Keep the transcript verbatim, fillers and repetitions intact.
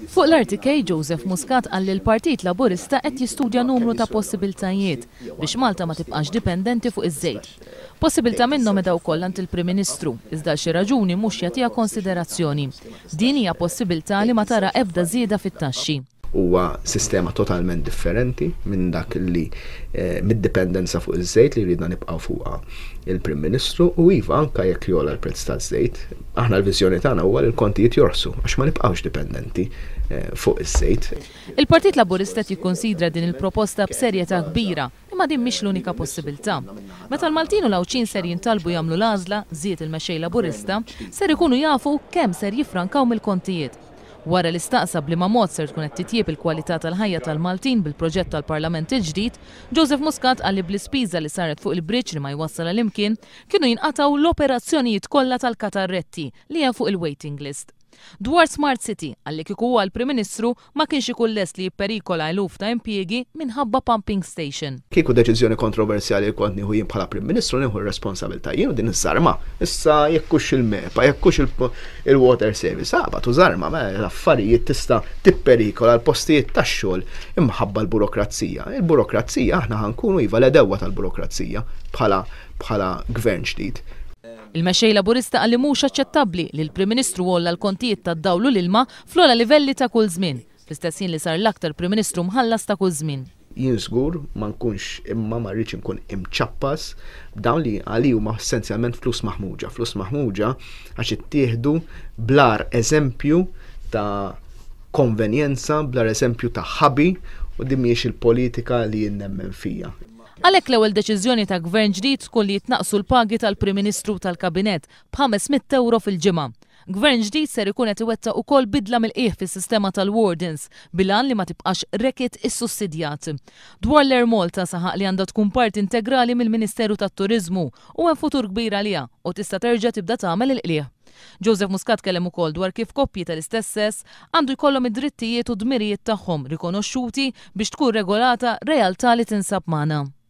Fuq l-R T K, Joseph Muscat qal li l-Partit Laburista qed jistudja numru ta' possibiltajiet biex Malta ma tibqax dipendenti fuq iż-żejt. Possibilità minnhom edha wkoll għand il-Prim Ministru, iżda xi raġuni mhux jagħtiha konsiderazzjoni. Din hija possibilità li ma tara ebda żieda fit-taxxi. Huwa sistema totalment differenti minn dak li eh, mid-dipendenza fuq iż-żejt li rridna nibqgħu fuqha il-Prim Ministru u iva anke jekk jola l-prezz taż-żejt. Aħna l-viżjoni tagħna huwa li l-kontijiet jorsu għax ma nibqgħux dipendenti eh, fuq iż-żejt. Il-Partit Laburista qed jikkonsidra din il-proposta b'serjetà kbira, imma din mhix l-unika possibilità. Meta l-Maltin u l-Awċin ser jintalbu jagħmlu l-għażla, żied il-mexxej Laburista ser ikunu jafu kemm ser jiffrankaw mill-kontijiet. Wara li staqsab li ma' mod ser tkun qed titjieb il-kwalità tal-ħajja tal-Maltin bil-proġett tal-Parlament il-ġdid, Joseph Muscat qal li bl-ispiża li saret fuq il-bridge li ma jwassal l-imkien kienu jinqataw l-operazzjonijiet kollha tal-katarretti li hemm fuq il-waiting list. Dwar Smart City, għalli kieku huwa l-Prim Ministru ma kienx ikun lest li jipperikola eluf ta' impjiegi minħabba pumping station. Kieku deċiżjoni kontroversjali li kont nieħu jien bħala Prim Ministru nieħu r-responsabilità jien u din iż-żarma. Issa jekkux il-mepa, jekkux il-water service, għabatu żarma, l-affarijiet tista' tipperikola l-postijiet tax-xogħol imħabba l-burokrazija. Il-burokrazija aħna ħankunu iva l-edewwa tal-burokrazija bħala bħala gvern ġdid. Il-mexxej Laburista qal li mhux aċċettabbli li l-Prim Ministru wolla l-kontijiet tad-dawl u l-ilma fl-ogħla livelli ta' kull żmien, fl-istess ħin li sar l-aktar Prim Ministru mħallas ta' kull żmien. Jien żgur ma nkunx imma ma rridx inkun imċappas b'dawn li għali huma essenzjalment flus maħmuġa. Flus maħmuġa għax ittieħdu blar eżempju ta' konvenjenza, blar eżempju ta' ħabi u din mhijiex il-politika li jien nemmen fija. Għalhekk l-ewwel deċiżjoni ta' gvern ġdid tkun li jitnaqsu l-pagi tal-Prim Ministru tal-Kabinett b'ħamesmit euro fil-ġimgħa. Gvern ġdid ser ikun qed iwettaq ukoll bidla mill-qiegħ fis-sistema tal-wardens bilan li ma tibqax rekit is-sussidjat. Dwar l-Air Malta saħaq li għandha tkun parti integrali mill-Ministeru tat-Turiżmu u hemm futur kbir għaliha u tista' terġa' tibda tagħmel il-qlieħ. Joseph Muscat kellem ukoll dwar kif koppji tal-istess sess għandu jkollhom id-drittijiet u d-dmirijiet tagħhom rikonoxxuti biex tkun regolata realtà li tinsab magħna.